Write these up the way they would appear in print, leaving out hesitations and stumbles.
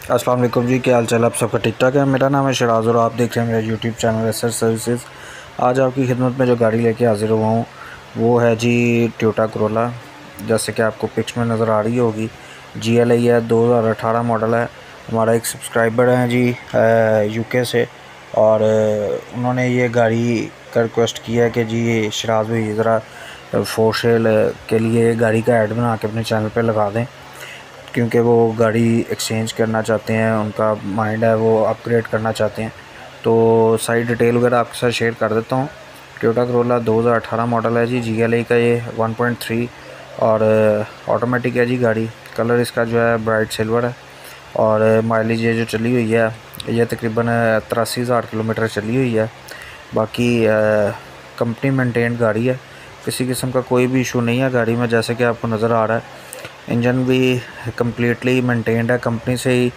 अस्सलाम वालेकुम जी, क्या हाल चाल आप सबका ठीक ठाक है। मेरा नाम है शराज और आप देख रहे हैं मेरा यूट्यूब चैनल रिसर्च सर्विसेज। आज आपकी खिदमत में जो गाड़ी लेके हाजिर हुआ हूँ वो है जी टोयोटा करोला। जैसे कि आपको पिक्स में नज़र आ रही होगी, GLI है, 2018 मॉडल है। हमारा एक सब्सक्राइबर है जी UK से, और उन्होंने ये गाड़ी का रिक्वेस्ट किया है कि जी शराज भाई ज़रा फॉर सेल के लिए गाड़ी का ऐड बना के अपने चैनल पे लगा दें, क्योंकि वो गाड़ी एक्सचेंज करना चाहते हैं, उनका माइंड है वो अपग्रेड करना चाहते हैं। तो सारी डिटेल वगैरह आपके साथ शेयर कर देता हूँ। टोयोटा करोला 2018 मॉडल है जी, GLI का ये 1.3 और ऑटोमेटिक है जी गाड़ी। कलर इसका जो है ब्राइट सिल्वर है, और माइलेज ये जो चली हुई है ये तकरीबन 83,000 किलोमीटर चली हुई है। बाकी कंपनी मेंटेन गाड़ी है, किसी किस्म का कोई भी इशू नहीं है गाड़ी में। जैसे कि आपको नज़र आ रहा है इंजन भी कम्प्लीटली मेंटेन्ड है, कंपनी से ही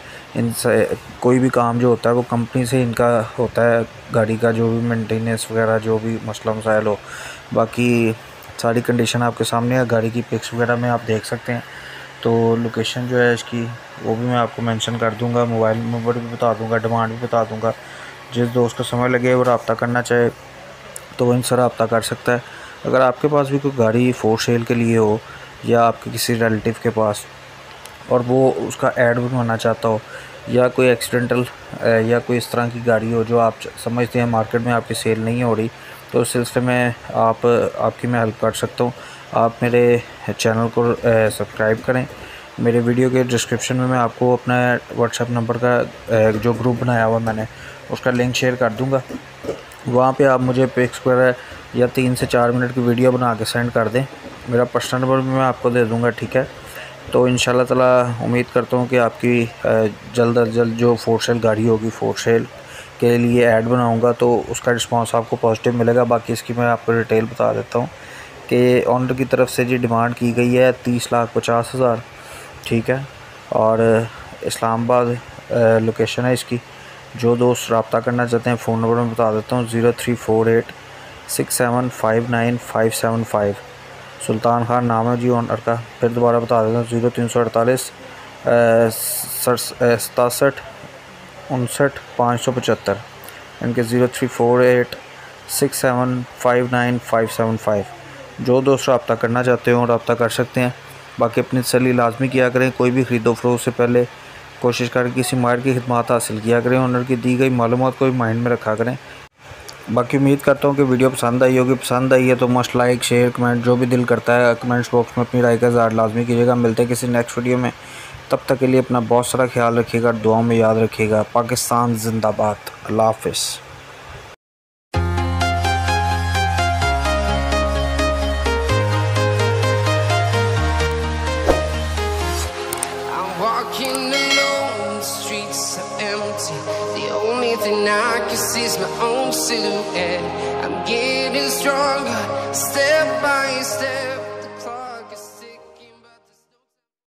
कोई भी काम जो होता है वो कंपनी से इनका होता है। गाड़ी का जो भी मेंटेनेंस वगैरह जो भी मसला मसाइल हो, बाकी सारी कंडीशन आपके सामने है। गाड़ी की पिक्स वगैरह में आप देख सकते हैं। तो लोकेशन जो है इसकी वो भी मैं आपको मेंशन कर दूंगा, मोबाइल नंबर भी बता दूंगा, डिमांड भी बता दूंगा। जिस दोस्त को समय लगे वो रब्ता करना चाहे तो वो इनसे रब्ता कर सकता है। अगर आपके पास भी कोई गाड़ी फॉर सेल के लिए हो या आपके किसी रिलेटिव के पास और वो उसका ऐड बनवाना चाहता हो, या कोई एक्सीडेंटल या कोई इस तरह की गाड़ी हो जो आप समझते हैं मार्केट में आपकी सेल नहीं हो रही, तो उस सिलसिले में आपकी मैं हेल्प कर सकता हूँ। आप मेरे चैनल को सब्सक्राइब करें। मेरे वीडियो के डिस्क्रिप्शन में मैं आपको अपना व्हाट्सएप नंबर का जो ग्रुप बनाया हुआ मैंने उसका लिंक शेयर कर दूँगा। वहाँ पे आप मुझे पिक्स वगैरह या 3 से 4 मिनट की वीडियो बना के सेंड कर दें। मेरा पर्सनल नंबर भी मैं आपको दे दूँगा, ठीक है। तो इंशाल्लाह ताला उम्मीद करता हूँ कि आपकी जल्द अज जल्द जो फॉर सेल गाड़ी होगी, फॉर सेल के लिए ऐड बनाऊँगा तो उसका रिस्पांस आपको पॉजिटिव मिलेगा। बाकी इसकी मैं आपको डिटेल बता देता हूँ कि ऑनर की तरफ से जी डिमांड की गई है 30,50,000, ठीक है। और इस्लामाबाद लोकेशन है इसकी। जो दोस्त रब्ता करना चाहते हैं फ़ोन नंबर मैं बता देता हूँ, 03486759 सुल्तान खान नाम है जी ऑनर का। फिर दोबारा बता देता हूँ, 0348 67 59 575, इनके 0348 6759 जो दोस्त रब्ता करना चाहते हो रब्ता कर सकते हैं। बाकी अपनी तसल्ली लाजमी किया करें। कोई भी ख़रीदो फरोख्त से पहले कोशिश करके किसी माहिर की खिदमत हासिल किया करें। ऑनर की दी गई मालूमात को भी माइंड में रखा करें। बाकी उम्मीद करता हूँ कि वीडियो पसंद आई होगी। पसंद आई है तो मस्ट लाइक शेयर कमेंट जो भी दिल करता है कमेंट्स बॉक्स में अपनी राय का इज़हार लाजमी कीजिएगा। मिलते हैं किसी नेक्स्ट वीडियो में, तब तक के लिए अपना बहुत सारा ख्याल रखिएगा, दुआओं में याद रखिएगा। पाकिस्तान जिंदाबाद। अल्लाह हाफ़िज़। The only thing I can see is my own silhouette. I'm getting stronger, step by step.